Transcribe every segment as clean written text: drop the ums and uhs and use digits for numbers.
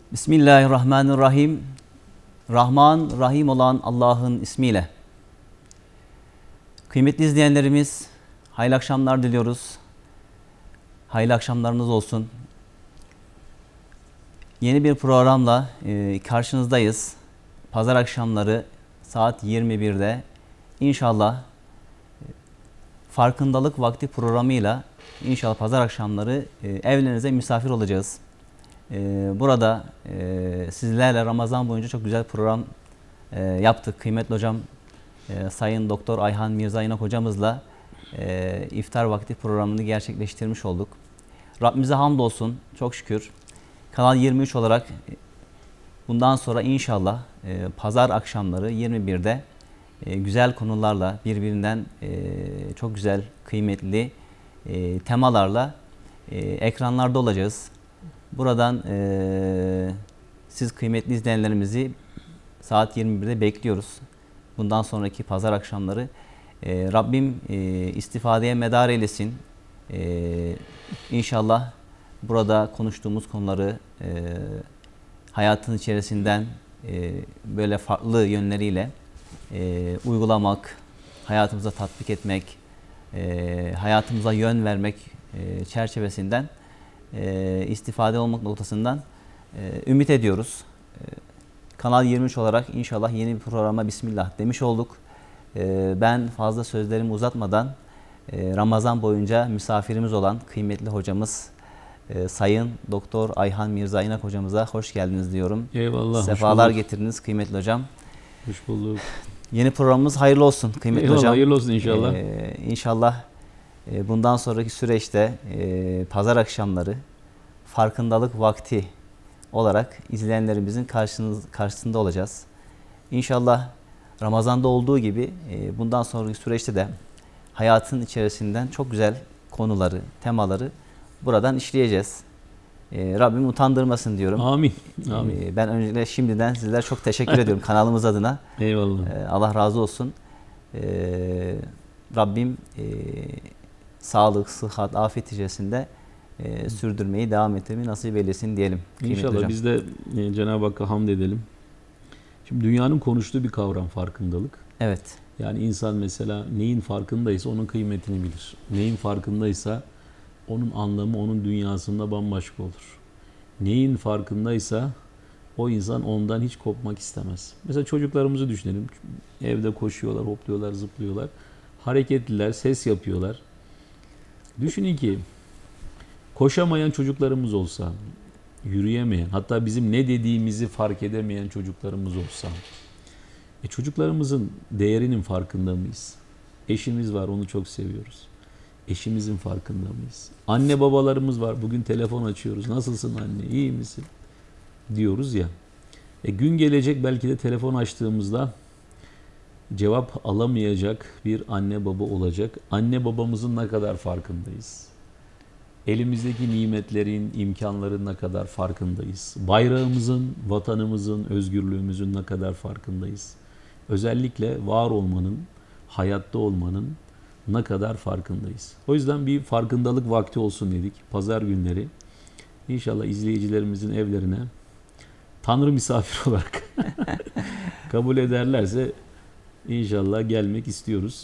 Bismillahirrahmanirrahim. Rahman, Rahim olan Allah'ın ismiyle. Kıymetli izleyenlerimiz, hayırlı akşamlar diliyoruz. Hayırlı akşamlarınız olsun. Yeni bir programla karşınızdayız. Pazar akşamları saat 21'de inşallah farkındalık vakti programıyla inşallah pazar akşamları evlerinize misafir olacağız. Burada sizlerle Ramazan boyunca çok güzel program yaptık. Kıymetli hocam Sayın Doktor Ayhan Mirza İnak hocamızla iftar vakti programını gerçekleştirmiş olduk. Rabbimize hamdolsun, çok şükür. Kanal 23 olarak bundan sonra inşallah pazar akşamları 21'de güzel konularla birbirinden çok güzel, kıymetli temalarla ekranlarda olacağız. Buradan siz kıymetli izleyenlerimizi saat 21'de bekliyoruz. Bundan sonraki pazar akşamları Rabbim istifadeye medar eylesin. İnşallah burada konuştuğumuz konuları hayatın içerisinden böyle farklı yönleriyle uygulamak, hayatımıza tatbik etmek, hayatımıza yön vermek çerçevesinden istifade olmak noktasından ümit ediyoruz. Kanal 23 olarak inşallah yeni bir programa Bismillah demiş olduk. Ben fazla sözlerimi uzatmadan Ramazan boyunca misafirimiz olan kıymetli hocamız Sayın Doktor Ayhan Mirza İnak hocamıza hoş geldiniz diyorum. Eyvallah. Sefalar getirdiniz kıymetli hocam. Hoş bulduk. Yeni programımız hayırlı olsun kıymetli Eyvallah, hocam. hayırlı olsun inşallah. İnşallah bundan sonraki süreçte pazar akşamları farkındalık vakti olarak izleyenlerimizin karşısında olacağız. İnşallah Ramazan'da olduğu gibi bundan sonraki süreçte de hayatın içerisinden çok güzel konuları, temaları buradan işleyeceğiz. Rabbim utandırmasın diyorum. Amin. Amin. Ben öncelikle şimdiden sizlere çok teşekkür ediyorum kanalımız adına. Eyvallah. Allah razı olsun. Rabbim sağlık, sıhhat, afiyet içerisinde sürdürmeyi, devam ettirmeyi nasip eylesin diyelim. İnşallah hocam. Biz de Cenab-ı Hakk'a hamd edelim. Şimdi dünyanın konuştuğu bir kavram farkındalık. Evet. Yani insan mesela neyin farkındaysa onun kıymetini bilir. Neyin farkındaysa onun anlamı onun dünyasında bambaşka olur. Neyin farkındaysa o insan ondan hiç kopmak istemez. Mesela çocuklarımızı düşünelim. Evde koşuyorlar, hopluyorlar, zıplıyorlar. Hareketliler, ses yapıyorlar. Düşünün ki koşamayan çocuklarımız olsa, yürüyemeyen, hatta bizim ne dediğimizi fark edemeyen çocuklarımız olsa, çocuklarımızın değerinin farkında mıyız? Eşimiz var, onu çok seviyoruz. Eşimizin farkında mıyız? Anne babalarımız var, bugün telefon açıyoruz. Nasılsın anne, iyi misin? Diyoruz ya. Gün gelecek belki de telefon açtığımızda cevap alamayacak bir anne baba olacak. Anne babamızın ne kadar farkındayız? Elimizdeki nimetlerin, imkanların ne kadar farkındayız? Bayrağımızın, vatanımızın, özgürlüğümüzün ne kadar farkındayız? Özellikle var olmanın, hayatta olmanın ne kadar farkındayız? O yüzden bir farkındalık vakti olsun dedik. Pazar günleri İnşallah izleyicilerimizin evlerine Tanrı misafir olarak kabul ederlerse İnşallah gelmek istiyoruz.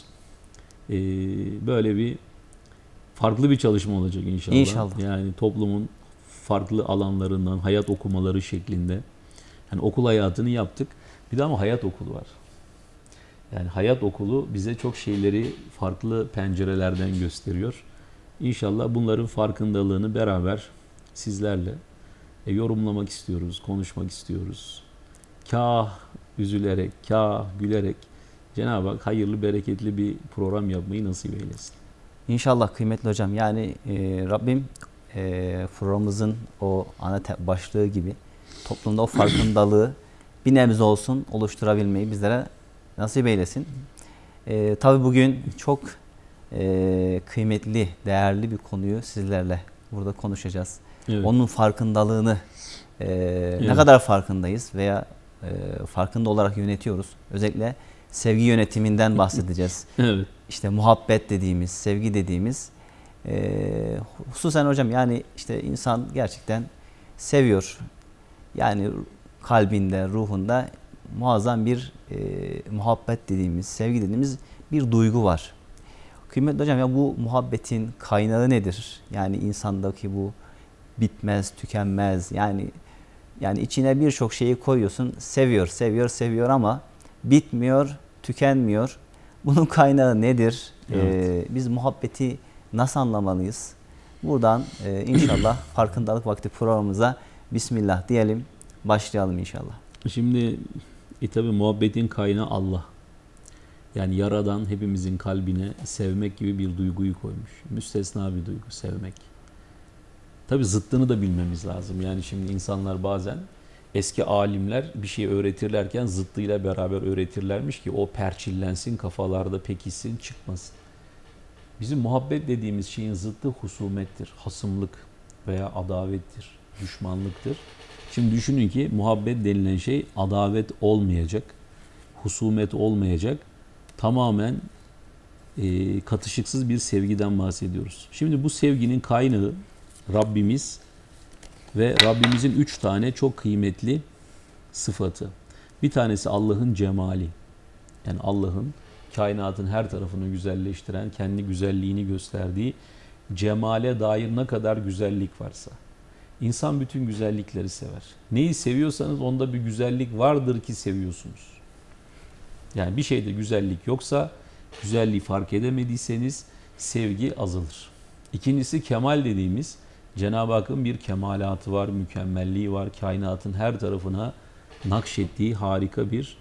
Böyle bir farklı bir çalışma olacak inşallah. İnşallah. Yani toplumun farklı alanlarından hayat okumaları şeklinde. Yani okul hayatını yaptık. Bir de ama hayat okulu var. Yani hayat okulu bize çok şeyleri farklı pencerelerden gösteriyor. İnşallah bunların farkındalığını beraber sizlerle yorumlamak istiyoruz, konuşmak istiyoruz. Kah üzülerek, kah gülerek Cenab-ı Hak hayırlı, bereketli bir program yapmayı nasip eylesin. İnşallah kıymetli hocam. Yani Rabbim programımızın o ana başlığı gibi toplumda o farkındalığı bir nebze olsun oluşturabilmeyi bizlere nasip eylesin. Tabii bugün çok kıymetli, değerli bir konuyu sizlerle burada konuşacağız. Evet. Onun farkındalığını ne kadar farkındayız veya farkında olarak yönetiyoruz. Özellikle sevgi yönetiminden bahsedeceğiz. Evet. İşte muhabbet dediğimiz, sevgi dediğimiz hususen hocam yani işte insan gerçekten seviyor. Yani kalbinde, ruhunda muazzam bir muhabbet dediğimiz, sevgi dediğimiz bir duygu var. Kıymetli hocam, ya bu muhabbetin kaynağı nedir? Yani insandaki bu bitmez, tükenmez. Yani içine birçok şeyi koyuyorsun. Seviyor, seviyor, seviyor ama bitmiyor, tükenmiyor. Bunun kaynağı nedir? Evet. Biz muhabbeti nasıl anlamalıyız? Buradan inşallah farkındalık vakti programımıza Bismillah diyelim. Başlayalım inşallah. Şimdi tabi muhabbetin kaynağı Allah. Yani Yaradan hepimizin kalbine sevmek gibi bir duyguyu koymuş. Müstesna bir duygu sevmek. Tabi zıttını da bilmemiz lazım. Yani şimdi insanlar bazen eski alimler bir şey öğretirlerken zıttıyla beraber öğretirlermiş ki o perçillensin, kafalarda pekişsin, çıkmasın. Bizim muhabbet dediğimiz şeyin zıttı husumettir, hasımlık veya adavettir, düşmanlıktır. Şimdi düşünün ki muhabbet denilen şey adavet olmayacak, husumet olmayacak, tamamen katışıksız bir sevgiden bahsediyoruz. Şimdi bu sevginin kaynağı Rabbimiz ve Rabbimizin 3 tane çok kıymetli sıfatı. Bir tanesi Allah'ın cemali. Yani Allah'ın kainatın her tarafını güzelleştiren, kendi güzelliğini gösterdiği cemale dair ne kadar güzellik varsa. İnsan bütün güzellikleri sever. Neyi seviyorsanız onda bir güzellik vardır ki seviyorsunuz. Yani bir şeyde güzellik yoksa, güzelliği fark edemediyseniz sevgi azalır. İkincisi kemal dediğimiz, Cenab-ı Hakk'ın bir kemalatı var, mükemmelliği var. Kainatın her tarafına nakşettiği harika bir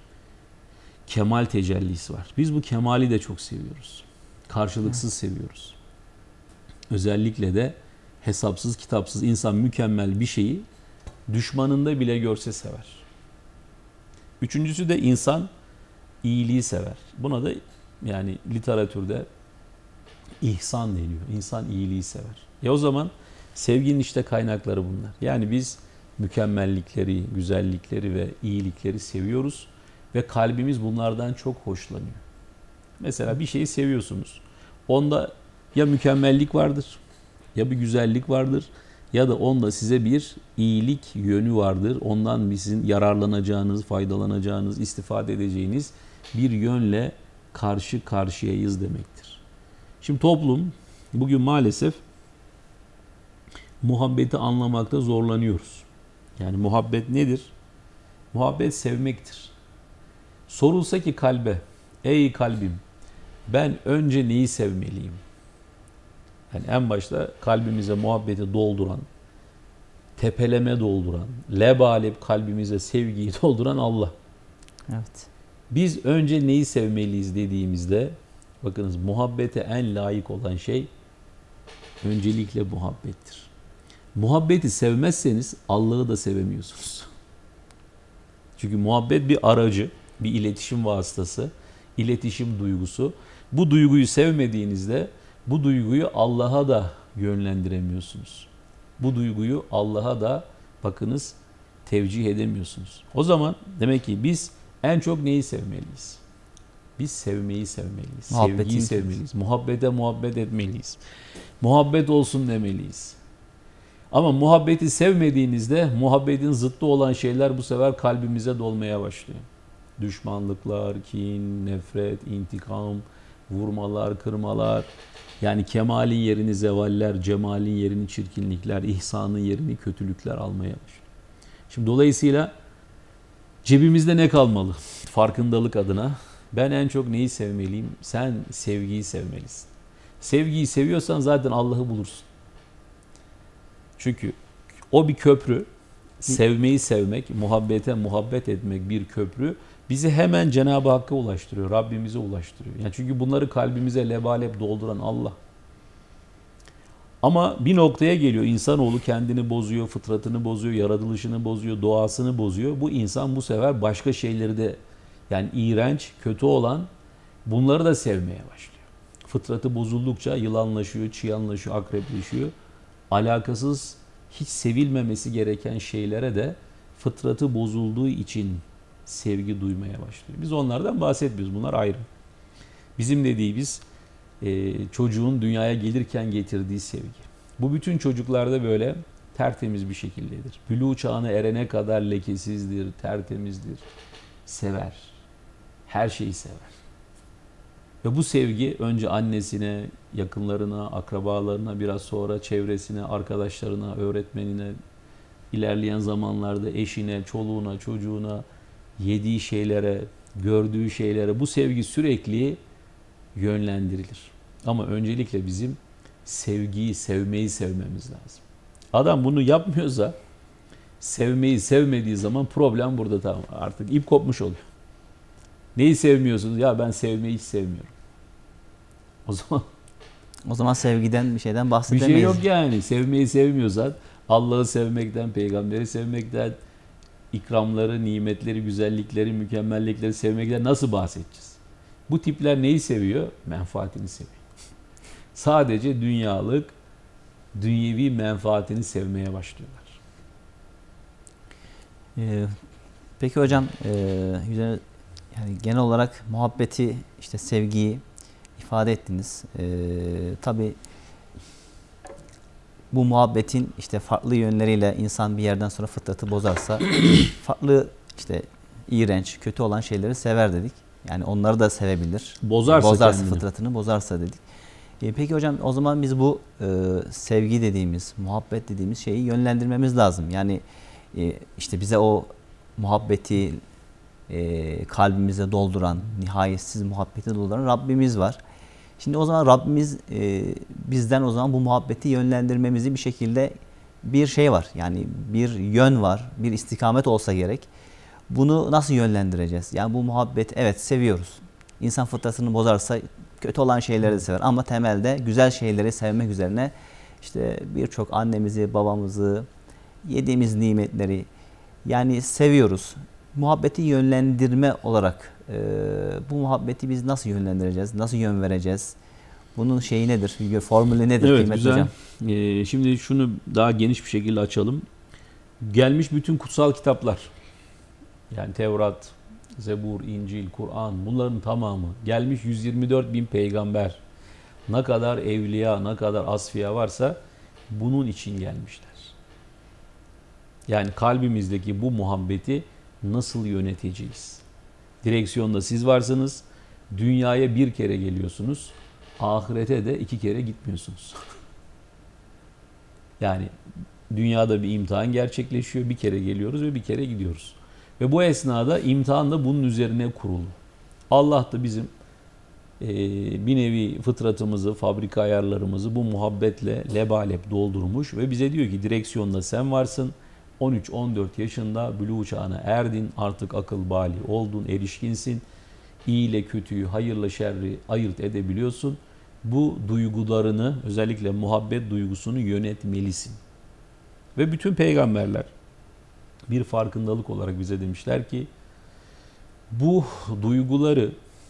kemal tecellisi var. Biz bu kemali de çok seviyoruz. Karşılıksız seviyoruz. Özellikle de hesapsız kitapsız insan mükemmel bir şeyi düşmanında bile görse sever. Üçüncüsü de insan iyiliği sever. Buna da yani literatürde ihsan deniyor. İnsan iyiliği sever. O zaman sevginin işte kaynakları bunlar. Yani biz mükemmellikleri, güzellikleri ve iyilikleri seviyoruz ve kalbimiz bunlardan çok hoşlanıyor. Mesela bir şeyi seviyorsunuz. Onda ya mükemmellik vardır, ya bir güzellik vardır, ya da onda size bir iyilik yönü vardır. Ondan sizin yararlanacağınız, faydalanacağınız, istifade edeceğiniz bir yönle karşı karşıyayız demektir. Şimdi toplum bugün maalesef muhabbeti anlamakta zorlanıyoruz. Yani muhabbet nedir? Muhabbet sevmektir. Sorulsa ki kalbe, ey kalbim ben önce neyi sevmeliyim? Yani en başta kalbimize muhabbeti dolduran, tepeleme dolduran, lebalep kalbimize sevgiyi dolduran Allah. Evet. Biz önce neyi sevmeliyiz dediğimizde, bakınız muhabbete en layık olan şey öncelikle muhabbettir. Muhabbeti sevmezseniz Allah'ı da sevemiyorsunuz. Çünkü muhabbet bir aracı, bir iletişim vasıtası, iletişim duygusu. Bu duyguyu sevmediğinizde bu duyguyu Allah'a da yönlendiremiyorsunuz. Bu duyguyu Allah'a da bakınız tevcih edemiyorsunuz. O zaman demek ki biz en çok neyi sevmeliyiz? Biz sevmeyi sevmeliyiz. Sevgiyi sevmeliyiz. Muhabbete muhabbet etmeliyiz. Muhabbet olsun demeliyiz. Ama muhabbeti sevmediğinizde muhabbetin zıttı olan şeyler bu sefer kalbimize dolmaya başlıyor. Düşmanlıklar, kin, nefret, intikam, vurmalar, kırmalar. Yani kemalin yerini zevaller, cemalin yerini çirkinlikler, ihsanın yerini kötülükler almaya başlıyor. Şimdi dolayısıyla cebimizde ne kalmalı? Farkındalık adına ben en çok neyi sevmeliyim? Sen sevgiyi sevmelisin. Sevgiyi seviyorsan zaten Allah'ı bulursun. Çünkü o bir köprü, sevmeyi sevmek, muhabbete muhabbet etmek bir köprü bizi hemen Cenab-ı Hakk'a ulaştırıyor, Rabbimize ulaştırıyor. Yani çünkü bunları kalbimize lebalep dolduran Allah. Ama bir noktaya geliyor, insanoğlu kendini bozuyor, fıtratını bozuyor, yaratılışını bozuyor, doğasını bozuyor. Bu insan bu sefer başka şeyleri de yani iğrenç, kötü olan bunları da sevmeye başlıyor. Fıtratı bozuldukça yılanlaşıyor, çıyanlaşıyor, akrepleşiyor. Alakasız, hiç sevilmemesi gereken şeylere de fıtratı bozulduğu için sevgi duymaya başlıyor. Biz onlardan bahsetmiyoruz. Bunlar ayrı. Bizim dediğimiz çocuğun dünyaya gelirken getirdiği sevgi. Bu bütün çocuklarda böyle tertemiz bir şekildedir. Bülûğ çağına erene kadar lekesizdir, tertemizdir. Sever. Her şeyi sever. Ve bu sevgi önce annesine, yakınlarına, akrabalarına, biraz sonra çevresine, arkadaşlarına, öğretmenine, ilerleyen zamanlarda eşine, çoluğuna, çocuğuna, yediği şeylere, gördüğü şeylere bu sevgi sürekli yönlendirilir. Ama öncelikle bizim sevgiyi, sevmeyi sevmemiz lazım. Adam bunu yapmıyorsa, sevmeyi sevmediği zaman problem burada, tamam. Artık ip kopmuş oluyor. Neyi sevmiyorsunuz? Ya ben sevmeyi hiç sevmiyorum. O zaman sevgiden bir şeyden Bir bahsedemeyiz. şey yok yani. Sevmeyi sevmiyorsan Allah'ı sevmekten, peygamberi sevmekten, ikramları, nimetleri, güzellikleri, mükemmellikleri sevmekten nasıl bahsedeceğiz? Bu tipler neyi seviyor? Menfaatini seviyor. Sadece dünyalık, dünyevi menfaatini sevmeye başlıyorlar. Peki hocam, yani genel olarak muhabbeti, işte sevgiyi ifade ettiniz. Tabii bu muhabbetin işte farklı yönleriyle insan bir yerden sonra fıtratı bozarsa farklı, işte iğrenç, kötü olan şeyleri sever dedik. Yani onları da sevebilir. Bozarsa fıtratını bozarsa dedik. Peki hocam, o zaman biz bu sevgi dediğimiz, muhabbet dediğimiz şeyi yönlendirmemiz lazım. Yani işte bize o muhabbeti kalbimize dolduran, nihayetsiz muhabbeti dolduran Rabbimiz var. Şimdi o zaman Rabbimiz bizden o zaman bu muhabbeti yönlendirmemizi bir şekilde bir şey var. Yani bir yön var, bir istikamet olsa gerek. Bunu nasıl yönlendireceğiz? Yani bu muhabbet, evet seviyoruz. İnsan fıtratını bozarsa kötü olan şeyleri de sever. Ama temelde güzel şeyleri sevmek üzerine işte birçok annemizi, babamızı, yediğimiz nimetleri yani seviyoruz. Muhabbeti yönlendirme olarak bu muhabbeti biz nasıl yönlendireceğiz? Nasıl yön vereceğiz? Bunun şeyi nedir? Formülü nedir? Evet, kıymetli güzel. Hocam? Şimdi şunu daha geniş bir şekilde açalım. Gelmiş bütün kutsal kitaplar, yani Tevrat, Zebur, İncil, Kur'an, bunların tamamı gelmiş, 124 bin peygamber, ne kadar evliya, ne kadar asfiya varsa bunun için gelmişler. Yani kalbimizdeki bu muhabbeti nasıl yöneteceğiz? Direksiyonda siz varsınız, dünyaya bir kere geliyorsunuz, ahirete de 2 kere gitmiyorsunuz. Yani dünyada bir imtihan gerçekleşiyor, bir kere geliyoruz ve bir kere gidiyoruz. Ve bu esnada imtihan da bunun üzerine kurulu. Allah da bizim bir nevi fıtratımızı, fabrika ayarlarımızı bu muhabbetle lebalep doldurmuş ve bize diyor ki direksiyonda sen varsın. 13-14 yaşında bülûğ çağına erdin, artık akıl bali oldun, erişkinsin. İyi ile kötüyü, hayırla şerri ayırt edebiliyorsun. Bu duygularını, özellikle muhabbet duygusunu yönetmelisin. Ve bütün peygamberler bir farkındalık olarak bize demişler ki bu duyguları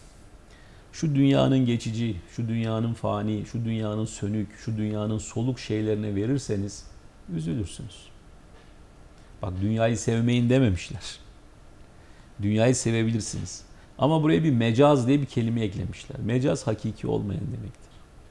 şu dünyanın geçici, şu dünyanın fani, şu dünyanın sönük, şu dünyanın soluk şeylerine verirseniz üzülürsünüz. Bak, dünyayı sevmeyin dememişler. Dünyayı sevebilirsiniz. Ama buraya bir mecaz diye bir kelime eklemişler. Mecaz hakiki olmayan demektir.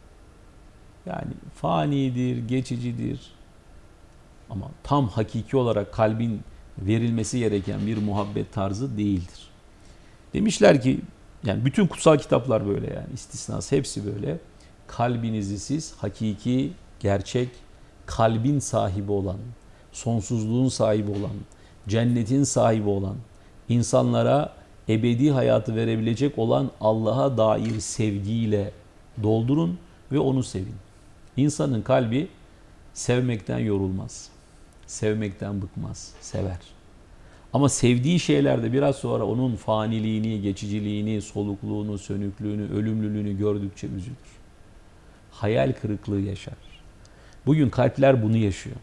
Yani fanidir, geçicidir. Ama tam hakiki olarak kalbin verilmesi gereken bir muhabbet tarzı değildir. Demişler ki, yani bütün kutsal kitaplar böyle, yani istisnası hepsi böyle. Kalbinizi siz hakiki, gerçek, kalbin sahibi olan, sonsuzluğun sahibi olan, cennetin sahibi olan, insanlara ebedi hayatı verebilecek olan Allah'a dair sevgiyle doldurun ve onu sevin. İnsanın kalbi sevmekten yorulmaz, sevmekten bıkmaz, sever. Ama sevdiği şeylerde biraz sonra onun faniliğini, geçiciliğini, solukluğunu, sönüklüğünü, ölümlülüğünü gördükçe üzülür. Hayal kırıklığı yaşar. Bugün kalpler bunu yaşıyor.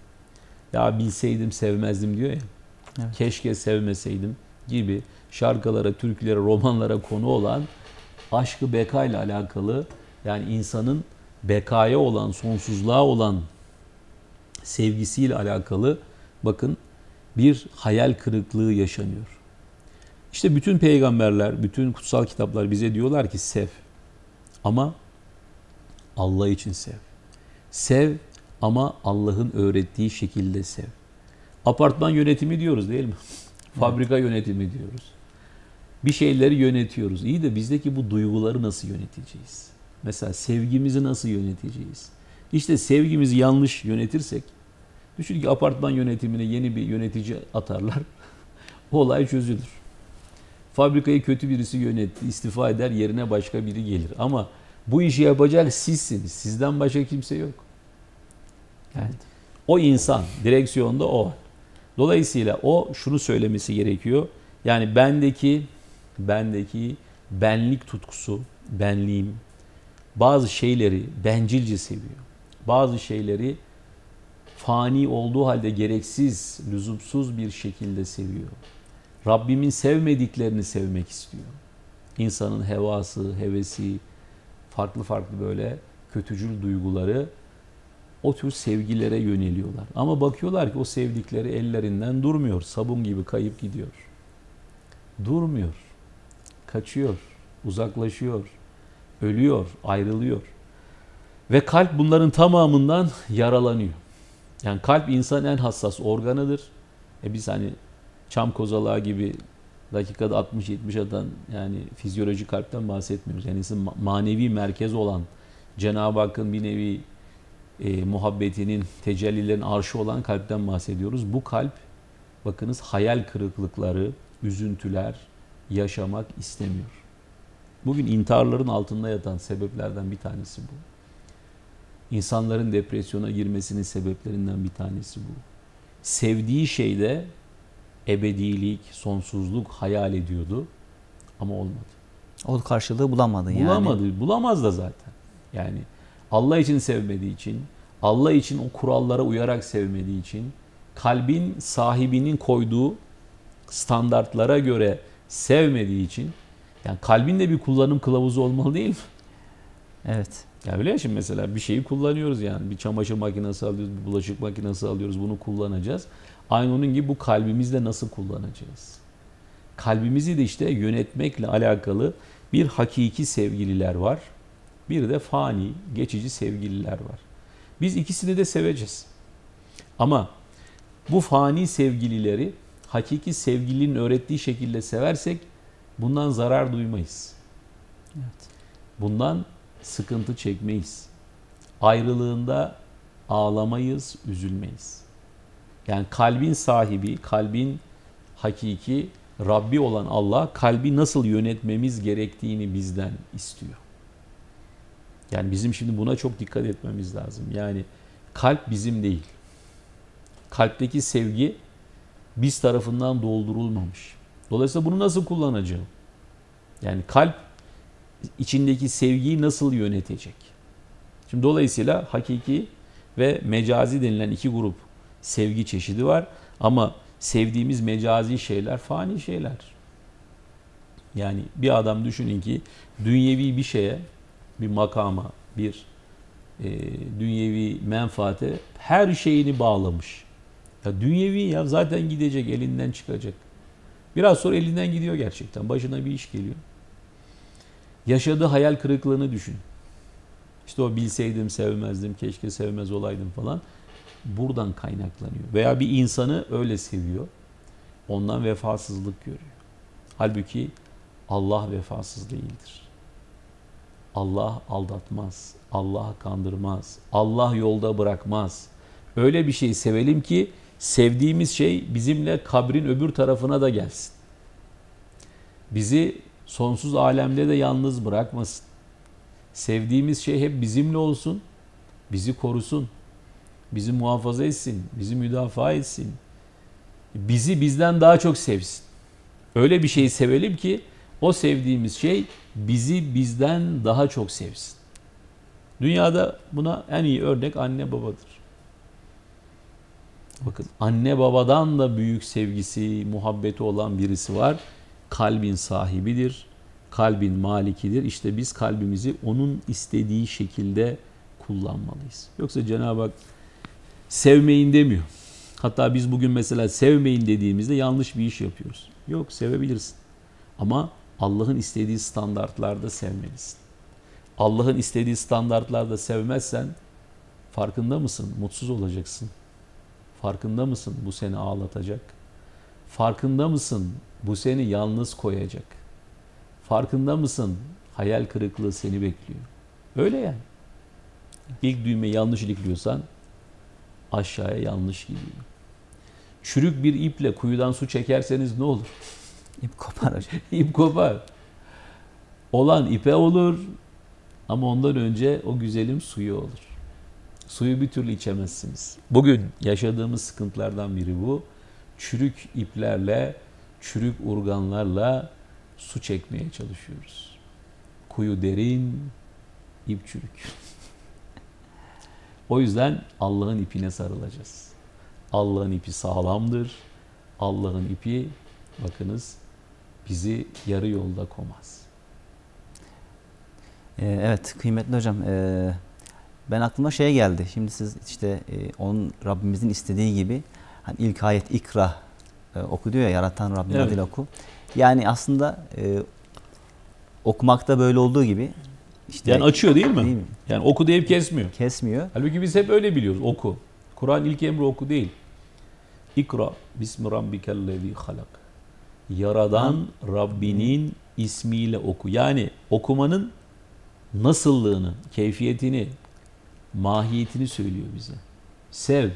Ya bilseydim sevmezdim diyor ya. Evet. Keşke sevmeseydim gibi şarkılara, türkülere, romanlara konu olan aşkı beka ile alakalı, yani insanın bekaya olan, sonsuzluğa olan sevgisiyle alakalı bakın bir hayal kırıklığı yaşanıyor. İşte bütün peygamberler, bütün kutsal kitaplar bize diyorlar ki sev. Ama Allah için sev. Sev Ama Allah'ın öğrettiği şekilde sev. Apartman yönetimi diyoruz değil mi? Fabrika yönetimi diyoruz. Bir şeyleri yönetiyoruz. İyi de bizdeki bu duyguları nasıl yöneteceğiz? Mesela sevgimizi nasıl yöneteceğiz? İşte sevgimizi yanlış yönetirsek, düşün ki apartman yönetimine yeni bir yönetici atarlar, olay çözülür. Fabrikayı kötü birisi yönetti, istifa eder, yerine başka biri gelir. Ama bu işi yapacak sizsiniz. Sizden başka kimse yok. Evet. O insan, direksiyonda o. Dolayısıyla o şunu söylemesi gerekiyor. Yani bendeki benlik tutkusu, benliğim bazı şeyleri bencilce seviyor. Bazı şeyleri fani olduğu halde gereksiz, lüzumsuz bir şekilde seviyor. Rabbimin sevmediklerini sevmek istiyor. İnsanın hevası, hevesi, farklı farklı böyle kötücül duyguları o tür sevgilere yöneliyorlar. Ama bakıyorlar ki o sevdikleri ellerinden durmuyor. Sabun gibi kayıp gidiyor. Durmuyor. Kaçıyor. Uzaklaşıyor. Ölüyor. Ayrılıyor. Ve kalp bunların tamamından yaralanıyor. Yani kalp insanın en hassas organıdır. Biz hani çam kozalağı gibi dakikada 60-70 atan yani fizyolojik kalpten bahsetmiyoruz. Yani insanın manevi merkez olan Cenab-ı Hakk'ın bir nevi muhabbetinin, tecellilerin arşı olan kalpten bahsediyoruz. Bu kalp, bakınız, hayal kırıklıkları, üzüntüler yaşamak istemiyor. Bugün intiharların altında yatan sebeplerden bir tanesi bu. İnsanların depresyona girmesinin sebeplerinden bir tanesi bu. Sevdiği şeyde ebedilik, sonsuzluk hayal ediyordu ama olmadı. O karşılığı bulamadı yani. Bulamadı, bulamaz da zaten. Yani Allah için sevmediği için, Allah için o kurallara uyarak sevmediği için, kalbin sahibinin koyduğu standartlara göre sevmediği için, yani kalbin de bir kullanım kılavuzu olmalı değil mi? Evet. Ya öyle ya, şimdi mesela bir şeyi kullanıyoruz yani. Bir çamaşır makinesi alıyoruz, bir bulaşık makinesi alıyoruz, bunu kullanacağız. Aynı onun gibi bu kalbimizle nasıl kullanacağız? Kalbimizi de işte yönetmekle alakalı bir hakiki sevgililer var. Bir de fani, geçici sevgililer var. Biz ikisini de seveceğiz. Ama bu fani sevgilileri hakiki sevgilinin öğrettiği şekilde seversek bundan zarar duymayız. Evet. Bundan sıkıntı çekmeyiz. Ayrılığında ağlamayız, üzülmeyiz. Yani kalbin sahibi, kalbin hakiki Rabbi olan Allah kalbi nasıl yönetmemiz gerektiğini bizden istiyor. Yani bizim şimdi buna çok dikkat etmemiz lazım. Yani kalp bizim değil. Kalpteki sevgi biz tarafından doldurulmamış. Dolayısıyla bunu nasıl kullanacağım? Yani kalp içindeki sevgiyi nasıl yönetecek? Şimdi dolayısıyla hakiki ve mecazi denilen iki grup sevgi çeşidi var. Ama sevdiğimiz mecazi şeyler fani şeyler. Yani bir adam düşünün ki dünyevi bir şeye, bir makama, bir dünyevi menfaate her şeyini bağlamış. Ya dünyevi ya zaten gidecek, elinden çıkacak. Biraz sonra elinden gidiyor gerçekten. Başına bir iş geliyor. Yaşadığı hayal kırıklığını düşün. İşte o bilseydim sevmezdim, keşke sevmez olaydım falan. Buradan kaynaklanıyor. Veya bir insanı öyle seviyor. Ondan vefasızlık görüyor. Halbuki Allah vefasız değildir. Allah aldatmaz. Allah kandırmaz. Allah yolda bırakmaz. Öyle bir şey sevelim ki sevdiğimiz şey bizimle kabrin öbür tarafına da gelsin. Bizi sonsuz alemde de yalnız bırakmasın. Sevdiğimiz şey hep bizimle olsun. Bizi korusun. Bizi muhafaza etsin. Bizi müdafaa etsin. Bizi bizden daha çok sevsin. Öyle bir şeyi sevelim ki o sevdiğimiz şey bizi bizden daha çok sevsin. Dünyada buna en iyi örnek anne babadır. Bakın, anne babadan da büyük sevgisi, muhabbeti olan birisi var. Kalbin sahibidir. Kalbin malikidir. İşte biz kalbimizi onun istediği şekilde kullanmalıyız. Yoksa Cenab-ı Hak sevmeyin demiyor. Hatta biz bugün mesela sevmeyin dediğimizde yanlış bir iş yapıyoruz. Yok, sevebilirsin. Ama Allah'ın istediği standartlarda sevmelisin. Allah'ın istediği standartlarda sevmezsen Farkında mısın? Mutsuz olacaksın. Farkında mısın? Bu seni ağlatacak. Farkında mısın? Bu seni yalnız koyacak. Farkında mısın? Hayal kırıklığı seni bekliyor. Öyle yani. İlk düğmeyi yanlış ilikliyorsan aşağıya yanlış gidiyor. Çürük bir iple kuyudan su çekerseniz ne olur? İp kopar hocam. İp kopar. Olan ipe olur ama ondan önce o güzelim suyu olur. Suyu bir türlü içemezsiniz. Bugün yaşadığımız sıkıntılardan biri bu. Çürük iplerle, çürük urganlarla su çekmeye çalışıyoruz. Kuyu derin, ip çürük. O yüzden Allah'ın ipine sarılacağız. Allah'ın ipi sağlamdır. Allah'ın ipi, bakınız, bizi yarı yolda koymaz. Evet kıymetli hocam. Ben aklıma şey geldi. Şimdi siz işte onun Rabbimizin istediği gibi hani ilk ayet ikra oku diyor ya, yaratan Rabbin Evet. adıyla oku. Yani aslında okumakta böyle olduğu gibi işte Yani açıyor değil mi? değil mi? Yani oku deyip kesmiyor. Kesmiyor. Halbuki biz hep öyle biliyoruz. Oku. Kur'an ilk emri oku değil. İkra bismi rabbikellezî halak. Yaradan Rabbinin ismiyle oku. Yani okumanın nasıllığını, keyfiyetini, mahiyetini söylüyor bize. Sev.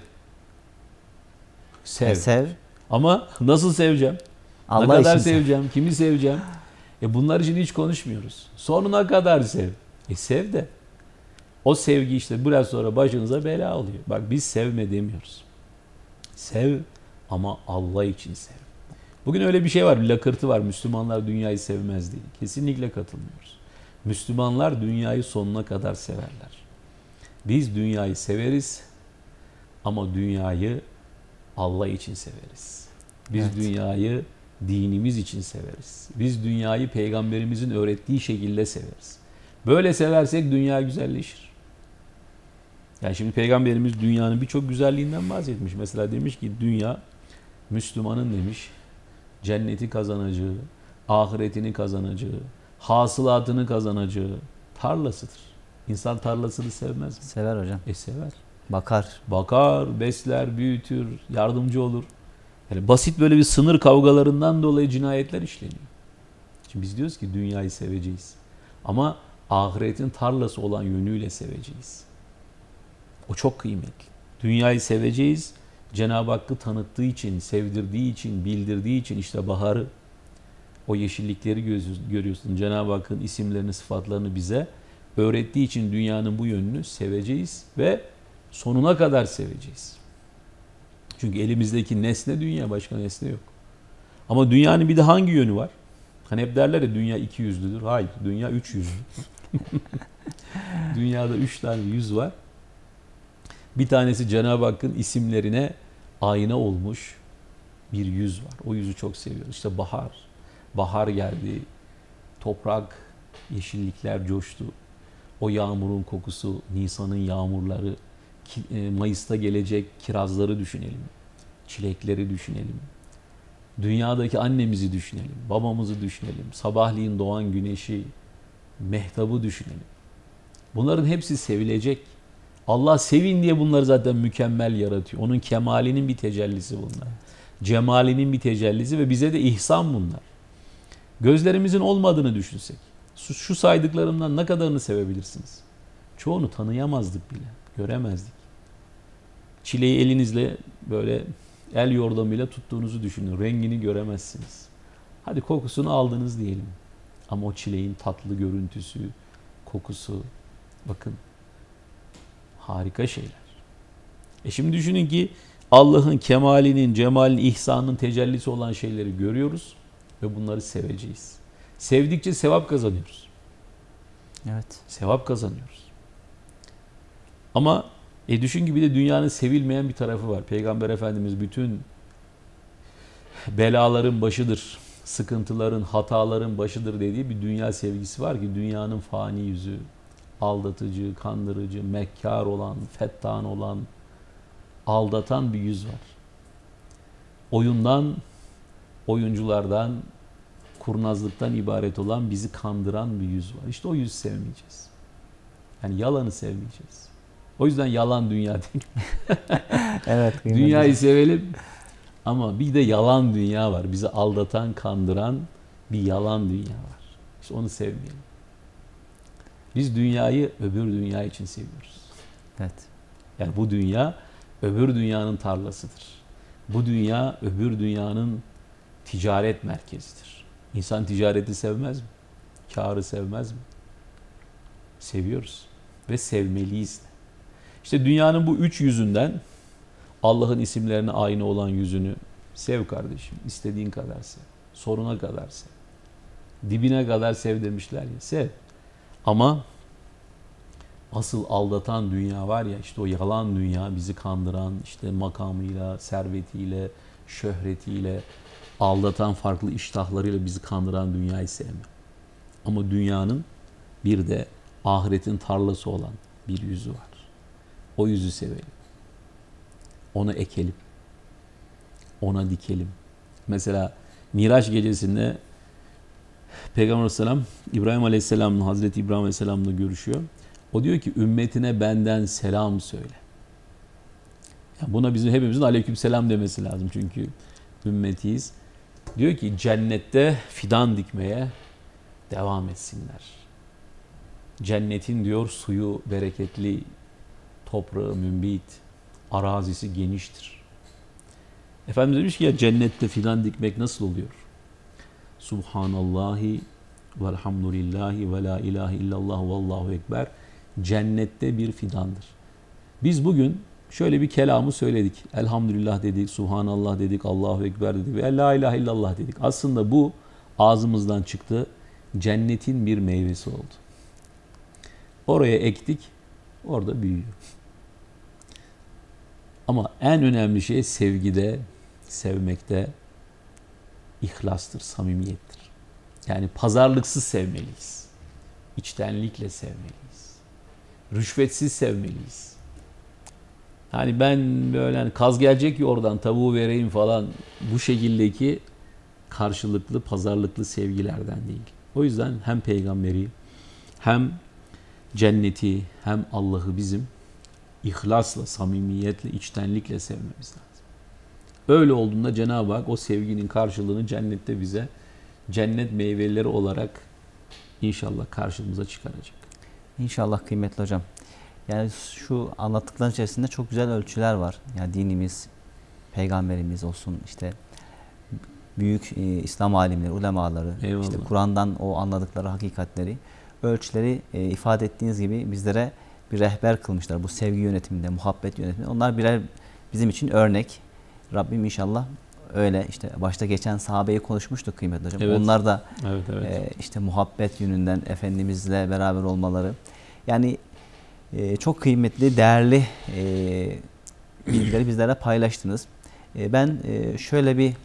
Sev. Sev. Ama nasıl seveceğim? Allah Ne kadar için sev. seveceğim? Kimi seveceğim? Bunlar için hiç konuşmuyoruz. Sonuna kadar sev. Sev de. O sevgi işte biraz sonra başınıza bela oluyor. Bak biz sevme demiyoruz. Sev ama Allah için sev. Bugün öyle bir şey var, bir lakırtı var. Müslümanlar dünyayı sevmez diye. Kesinlikle katılmıyoruz. Müslümanlar dünyayı sonuna kadar severler. Biz dünyayı severiz ama dünyayı Allah için severiz. Biz Evet. dünyayı dinimiz için severiz. Biz dünyayı peygamberimizin öğrettiği şekilde severiz. Böyle seversek dünya güzelleşir. Yani şimdi peygamberimiz dünyanın birçok güzelliğinden bahsetmiş. Mesela demiş ki dünya Müslümanın demiş cenneti kazanacağı, ahiretini kazanacağı, hasılatını kazanacağı tarlasıdır. İnsan tarlasını sevmez mi? Sever hocam. Sever. Bakar. Bakar, besler, büyütür, yardımcı olur. Yani basit böyle bir sınır kavgalarından dolayı cinayetler işleniyor. Şimdi biz diyoruz ki dünyayı seveceğiz. Ama ahiretin tarlası olan yönüyle seveceğiz. O çok kıymetli. Dünyayı seveceğiz. Cenab-ı Hakk'ı tanıttığı için, sevdirdiği için, bildirdiği için işte baharı, o yeşillikleri görüyorsun. Cenab-ı Hakk'ın isimlerini, sıfatlarını bize öğrettiği için dünyanın bu yönünü seveceğiz ve sonuna kadar seveceğiz. Çünkü elimizdeki nesne dünya, başka nesne yok. Ama dünyanın bir de hangi yönü var? Hani hep derler ya dünya iki yüzlüdür. Hayır, dünya üç yüzlü. Dünyada 3 tane yüz var. Bir tanesi Cenab-ı Hakk'ın isimlerine ayna olmuş bir yüz var. O yüzü çok seviyoruz. İşte bahar. Bahar geldi. Toprak, yeşillikler coştu. O yağmurun kokusu, Nisan'ın yağmurları, Mayıs'ta gelecek kirazları düşünelim. Çilekleri düşünelim. Dünyadaki annemizi düşünelim. Babamızı düşünelim. Sabahleyin doğan güneşi, mehtabı düşünelim. Bunların hepsi sevilecek. Allah sevin diye bunları zaten mükemmel yaratıyor. Onun kemalinin bir tecellisi bunlar. Cemalinin bir tecellisi ve bize de ihsan bunlar. Gözlerimizin olmadığını düşünsek, şu saydıklarımdan ne kadarını sevebilirsiniz? Çoğunu tanıyamazdık bile, göremezdik. Çileği elinizle böyle el yordamıyla tuttuğunuzu düşünün. Rengini göremezsiniz. Hadi kokusunu aldınız diyelim. Ama o çileğin tatlı görüntüsü, kokusu, bakın harika şeyler. Şimdi düşünün ki Allah'ın kemalinin, cemalinin, ihsanının tecellisi olan şeyleri görüyoruz ve bunları seveceğiz. Sevdikçe sevap kazanıyoruz. Evet. Sevap kazanıyoruz. Ama düşün ki bir de dünyanın sevilmeyen bir tarafı var. Peygamber Efendimiz bütün belaların başıdır, sıkıntıların, hataların başıdır dediği bir dünya sevgisi var ki dünyanın fani yüzü, aldatıcı, kandırıcı, mekkar olan, fettan olan, aldatan bir yüz var. Oyundan, oyunculardan, kurnazlıktan ibaret olan bizi kandıran bir yüz var. İşte o yüzü sevmeyeceğiz. Yani yalanı sevmeyeceğiz. O yüzden yalan dünya değil. Evet. Dünyayı sevelim ama bir de yalan dünya var. Bizi aldatan, kandıran bir yalan dünya var. İşte onu sevmeyelim. Biz dünyayı öbür dünya için seviyoruz. Evet. Yani bu dünya öbür dünyanın tarlasıdır. Bu dünya öbür dünyanın ticaret merkezidir. İnsan ticareti sevmez mi? Kârı sevmez mi? Seviyoruz ve sevmeliyiz de. İşte dünyanın bu üç yüzünden Allah'ın isimlerine aynı olan yüzünü sev kardeşim. İstediğin kadar sev. Sonuna kadar sev. Dibine kadar sev demişler ya. Sev. Ama asıl aldatan dünya var ya, işte o yalan dünya, bizi kandıran, işte makamıyla, servetiyle, şöhretiyle, aldatan farklı iştahlarıyla bizi kandıran dünyayı sevme. Ama dünyanın bir de ahiretin tarlası olan bir yüzü var. O yüzü sevelim. Ona ekelim. Ona dikelim. Mesela Miraç gecesinde Peygamber Aleyhisselam İbrahim Aleyhisselam'la, Hazreti İbrahim Aleyhisselam'la görüşüyor. O diyor ki ümmetine benden selam söyle. Yani buna bizim hepimizin aleykümselam demesi lazım çünkü ümmetiyiz. Diyor ki cennette fidan dikmeye devam etsinler. Cennetin diyor suyu bereketli, toprağı mümbit, arazisi geniştir. Efendimiz demiş ki ya cennette fidan dikmek nasıl oluyor? Subhanallahi velhamdülillahi ve la ilahe illallah vallahu ekber. Cennette bir fidandır. Biz bugün şöyle bir kelamı söyledik. Elhamdülillah dedik, Subhanallah dedik, Allahu ekber dedik ve la ilahe illallah dedik. Aslında bu ağzımızdan çıktı. Cennetin bir meyvesi oldu. Oraya ektik, orada büyüyor. Ama en önemli şey sevgide, sevmekte ihlastır, samimiyettir. Yani pazarlıksız sevmeliyiz. İçtenlikle sevmeliyiz. Rüşvetsiz sevmeliyiz. Hani ben böyle hani kaz gelecek ki oradan tavuğu vereyim falan, bu şekildeki karşılıklı, pazarlıklı sevgilerden değil. O yüzden hem peygamberi, hem cenneti, hem Allah'ı bizim ihlasla, samimiyetle, içtenlikle sevmemiz lazım. Öyle olduğunda Cenab-ı Hak o sevginin karşılığını cennette bize cennet meyveleri olarak inşallah karşımıza çıkaracak. İnşallah kıymetli hocam. Yani şu anlattıkların içerisinde çok güzel ölçüler var. Yani dinimiz, peygamberimiz olsun, işte büyük İslam alimleri, ulemaları, Eyvallah. işte Kur'an'dan o anladıkları hakikatleri, ölçüleri ifade ettiğiniz gibi bizlere bir rehber kılmışlar. Bu sevgi yönetiminde, muhabbet yönetiminde. Onlar birer bizim için örnek. Rabbim inşallah öyle, işte başta geçen sahabeyi konuşmuştuk kıymetli hocam. Evet. Onlar da Evet. işte muhabbet yönünden Efendimizle beraber olmaları. Yani çok kıymetli, değerli bilgileri bizlere paylaştınız. Ben şöyle bir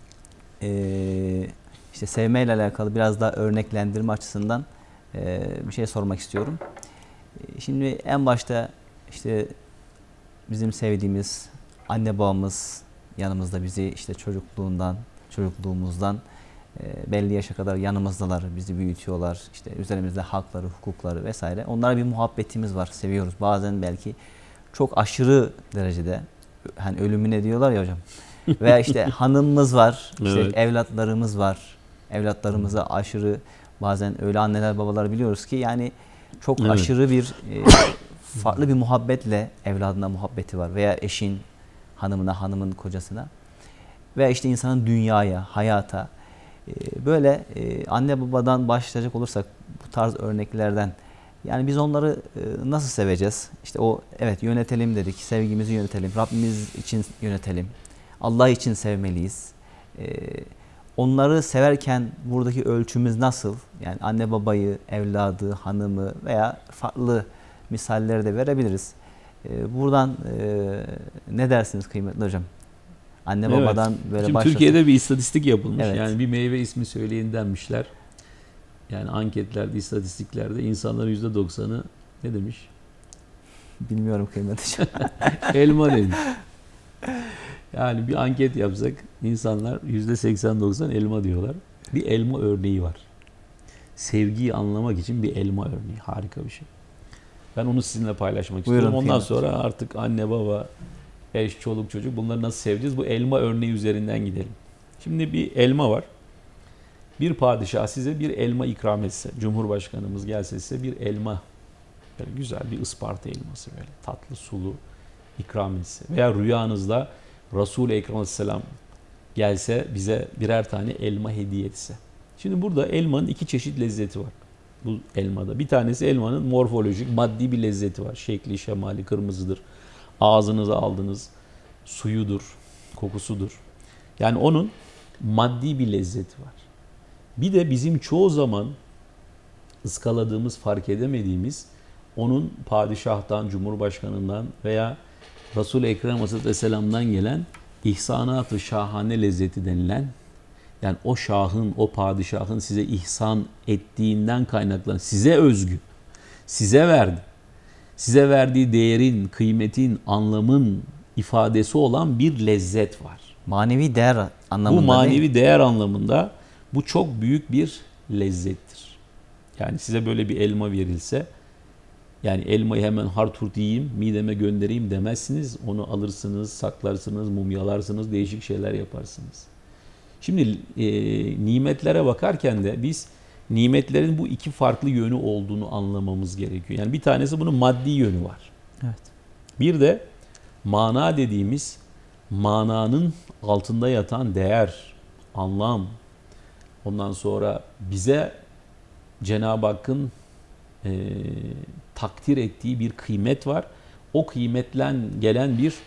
işte sevmeyle alakalı biraz daha örneklendirme açısından bir şey sormak istiyorum. Şimdi en başta işte bizim sevdiğimiz anne babamız yanımızda, bizi işte çocukluğumuzdan belli yaşa kadar yanımızdalar, bizi büyütüyorlar, işte üzerimizde hakları, hukukları vesaire. Onlara bir muhabbetimiz var, seviyoruz. Bazen belki çok aşırı derecede, hani ölümüne diyorlar ya hocam. Veya işte hanımımız var, işte Evet. evlatlarımız var. Evlatlarımıza aşırı, bazen öyle anneler babalar biliyoruz ki yani çok Evet. aşırı bir farklı bir muhabbetle evladına muhabbeti var. Veya eşin hanımına, hanımın kocasına. Veya işte insanın dünyaya, hayata. Böyle anne babadan başlayacak olursak bu tarz örneklerden, yani biz onları nasıl seveceğiz? İşte o, evet, yönetelim dedik, sevgimizi yönetelim, Rabbimiz için yönetelim, Allah için sevmeliyiz. Onları severken buradaki ölçümüz nasıl? Yani anne babayı, evladı, hanımı veya farklı misalleri de verebiliriz. Buradan ne dersiniz kıymetli hocam? Anne babadan böyle Şimdi başlasak. Türkiye'de bir istatistik yapılmış. Evet. Yani bir meyve ismi söyleyin denmişler. Yani anketlerde, istatistiklerde insanların %90'ı ne demiş? Bilmiyorum kıymetli hocam. Elma demiş. Yani bir anket yapsak insanlar %80-90 elma diyorlar. Bir elma örneği var. Sevgiyi anlamak için bir elma örneği. Harika bir şey. Ben onu sizinle paylaşmak Buyurun, istiyorum. Ondan kıymet. sonra artık anne, baba, eş, çoluk, çocuk bunları nasıl seveceğiz? Bu elma örneği üzerinden gidelim. Şimdi bir elma var. Bir padişah size bir elma ikram etse, Cumhurbaşkanımız gelse size bir elma, böyle güzel bir Isparta elması, böyle tatlı sulu ikram etse veya rüyanızda Resul-i Ekrem Aleyhisselam gelse bize birer tane elma hediye etse. Şimdi burada elmanın iki çeşit lezzeti var bu elmada. Bir tanesi elmanın morfolojik, maddi bir lezzeti var. Şekli, şemali, kırmızıdır. Ağzınıza aldığınız suyudur, kokusudur. Yani onun maddi bir lezzeti var. Bir de bizim çoğu zaman ıskaladığımız, fark edemediğimiz onun padişahtan, cumhurbaşkanından veya Resul-i Ekrem Aleyhisselam'dan gelen ihsanat-ı şahane lezzeti denilen, yani o şahın, o padişahın size ihsan ettiğinden kaynaklanan, size özgü, size verdi. Size verdiği değerin, kıymetin, anlamın ifadesi olan bir lezzet var. Manevi değer anlamında Bu değil mi? manevi değer anlamında bu çok büyük bir lezzettir. Yani size böyle bir elma verilse, yani elmayı hemen harturt yiyeyim, mideme göndereyim demezsiniz. Onu alırsınız, saklarsınız, mumyalarsınız, değişik şeyler yaparsınız. Şimdi nimetlere bakarken de biz nimetlerin bu iki farklı yönü olduğunu anlamamız gerekiyor. Yani bir tanesi bunun maddi yönü var. Evet. Bir de mana dediğimiz, mananın altında yatan değer, anlam. Ondan sonra bize Cenab-ı Hakk'ın takdir ettiği bir kıymet var. O kıymetten gelen bir